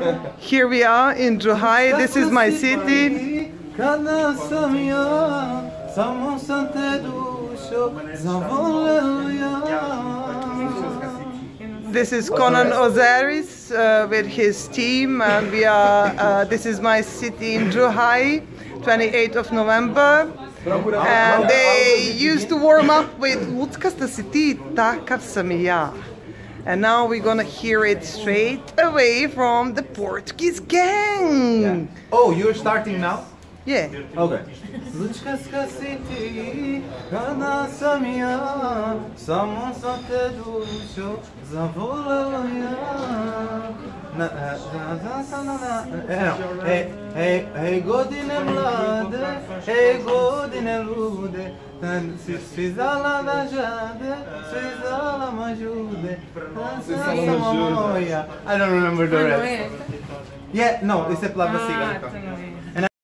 Here we are in Zhuhai. This is my city. This is Conan Osiris with his team, and we are. This is my city in Zhuhai, 28th of November. And they used to warm up with Luckasta city, takav sam I ja. And now we're gonna hear it straight away from the Portuguese gang. Yeah. Oh, you're starting now? Yeah. Okay. Luckasta city, takav sam I ja, samo sam te dušo zavoleo Hej godine mlade, hej godine lude, svizala da žade, svizala mažude, sama moja. I don't remember the rest. Yeah, no, it's a plava cigarette.